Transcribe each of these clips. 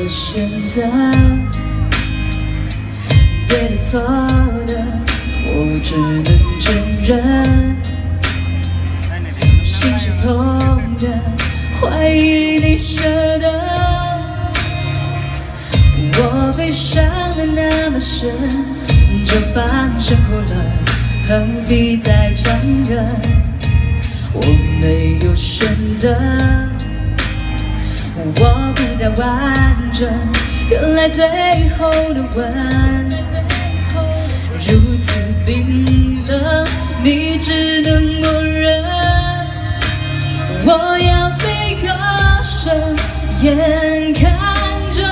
了选择，对的错的，我只能承认。心是痛的，怀疑你舍得。我悲伤的那么深，就放声哭了，何必再承认？我没有选择。 我不再完整，原来最后的吻如此冰冷，你只能默认。我要被割舍，眼看着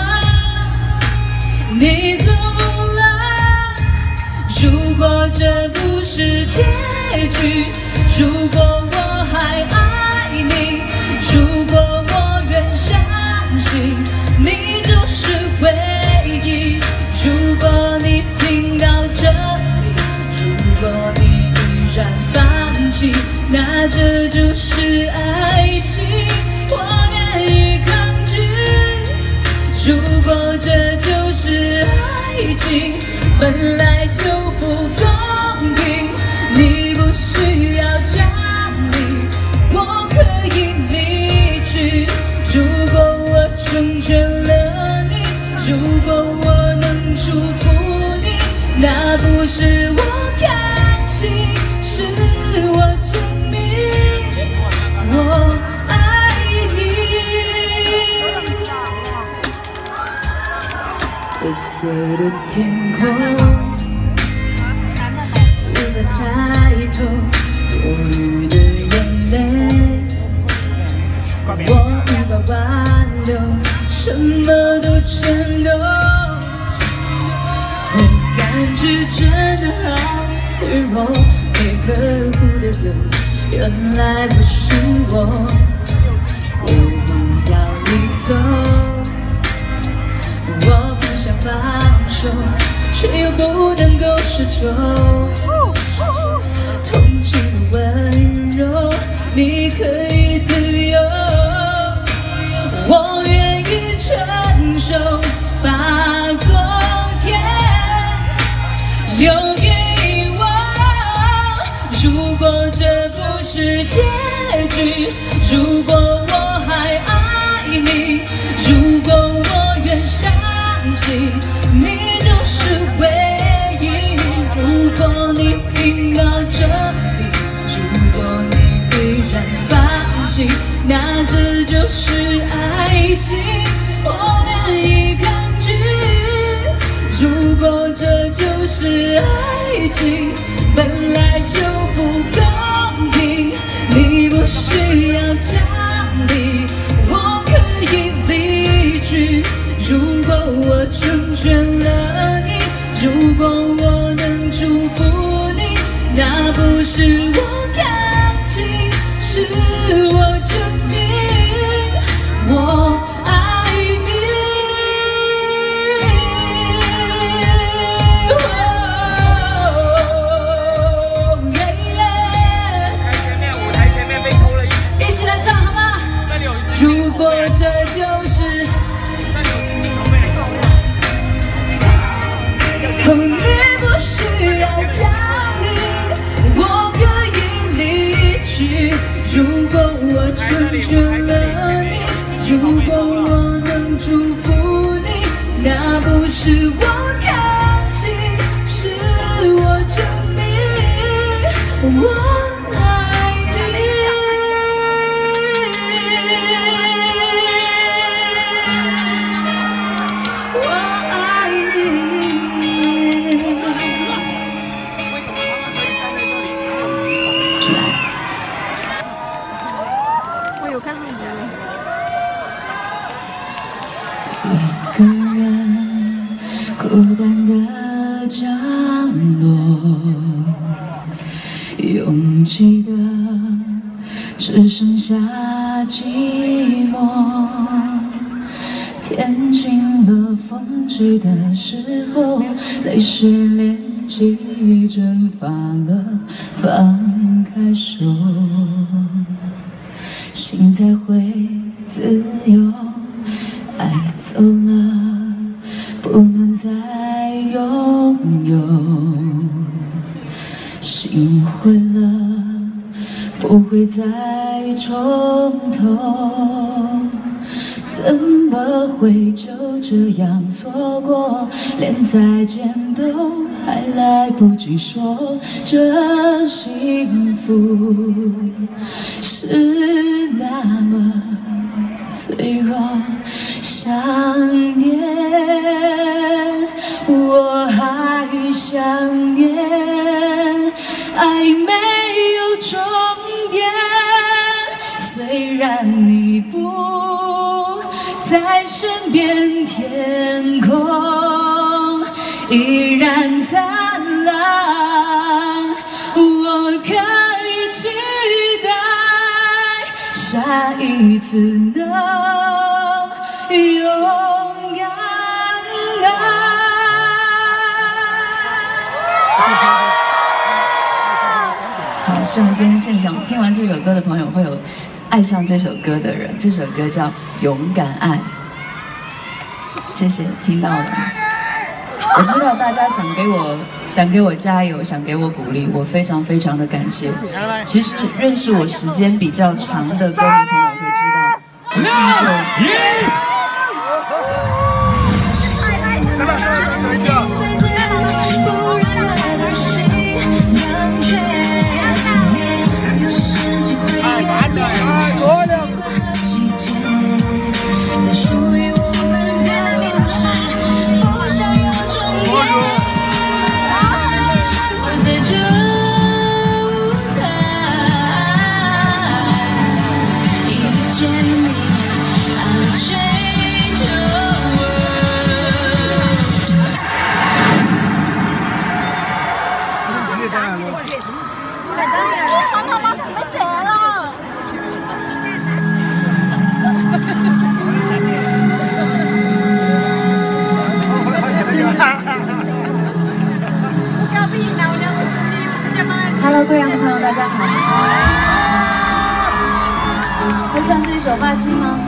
你走了。如果这不是结局，如果我还爱你，如果我愿相信你就是唯一。如果你听到这里，如果你依然放弃，那这就是爱情，我难以抗拒。如果这就是爱情，本来就不公平，你不需要讲理，我可以离去。如果我成全了你，如果我能祝福你，那不是我感情，是我证明我爱你。灰色的天空，无法猜透多余的眼泪，我无法挽留，什么都全都。我感觉真的好脆弱，被呵护的人原来不是我。我不要你走，我不想放手，却又不能够奢求。同情的温柔，你可以自由。我愿意承受，把昨天留给我。如果这不是结局，如果我还爱你，如果我愿相信你就是唯一。如果你听到这里，如果你依然放弃，那这就是爱情，我难以抗拒。如果这就是爱情，本来就不公平，你不需要讲理，我可以离去。如果我成全了你，如果我能祝福你，那不是我感情，是我证明我爱你。 台前面被偷了一起来唱好吗？如果这就是你不需要讲理，我可以离去。如果我成全了你，如果我能祝福你，那不是我感情，是我证明我爱你。我爱你。 为什么他们可以站在这里？ 我有看录播。 一个人孤单的降落，拥挤的只剩下寂寞。天晴了，风止的时候，泪水连起蒸发了，放开手，心才会自由。 爱走了，不能再拥有；心灰了，不会再重头。怎么会就这样错过？连再见都还来不及说，这幸福是那么脆弱。想念，我还想念，爱没有终点。虽然你不在身边，天空依然灿烂。我可以期待下一次能勇敢爱。好，希望今天现场听完这首歌的朋友会有爱上这首歌的人。这首歌叫《勇敢爱》，谢谢听到了。我知道大家想给我加油，想给我鼓励，我非常非常的感谢。其实认识我时间比较长的歌迷朋友会知道，我是一个。Hello， 贵阳的朋友，大家好。会唱这一首《发心》吗？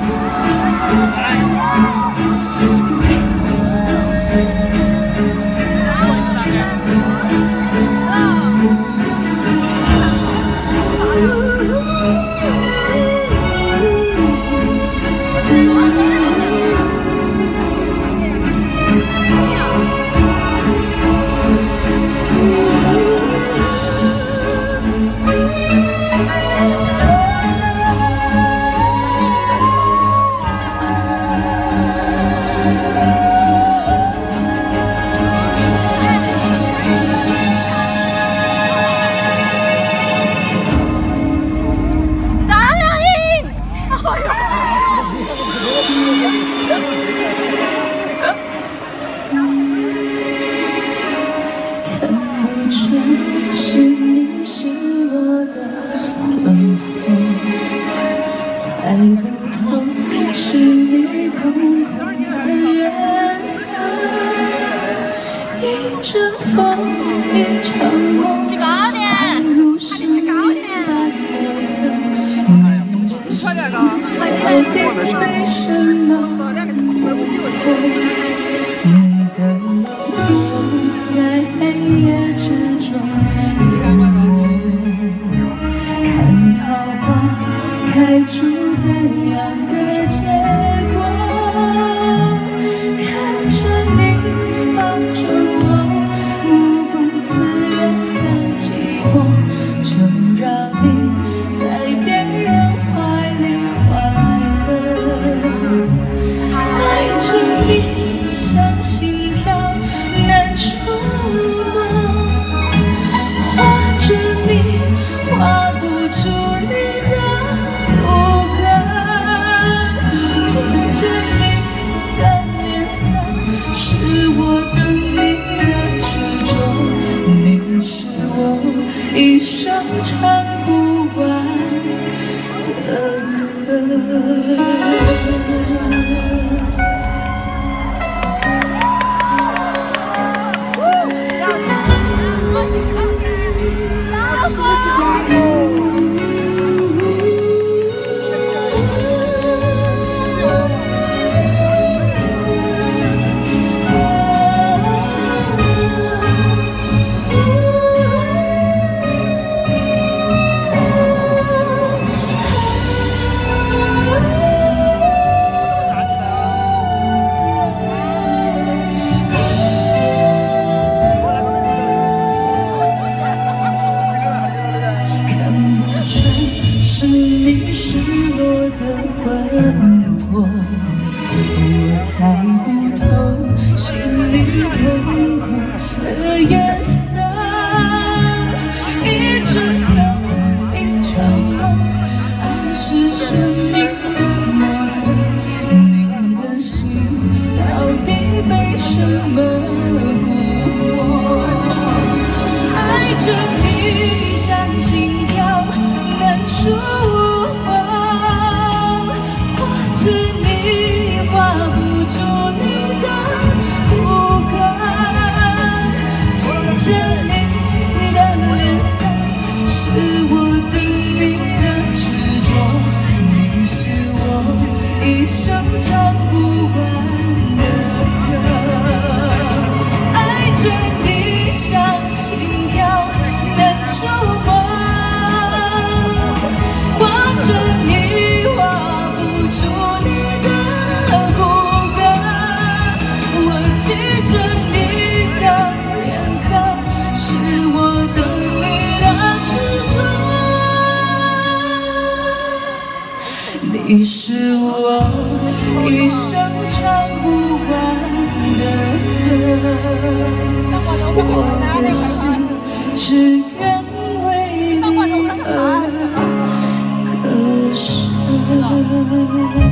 猜不透是你瞳孔的颜色，一阵风，一场梦，宛如是一般莫测。你的心到底被什么蛊惑？你的冷漠在黑夜之中淹没，看桃花开出怎样的结果？看着你抱着我，目光四远散寂寞，就让你在别人怀里快乐。爱着你像心跳难触摸，画着你画不出你的不甘，记着你的脸色，是我等你的执着，你是我一生唱不完的歌。 的魂魄，我猜不透心里瞳孔的颜色。一阵风，一场梦，爱是生命的莫测。你的心到底被什么蛊惑？爱着你像心跳难触摸，画着你画不出你的骨骼，牵着你的脸色是我对你的执着，你是我一生唱不完的歌，爱着你像心跳难触摸，画着你画不出你的骨骼，我记着你的脸色是我对你的执着，你是我一生唱不完的歌，我的心只愿为你而歌声。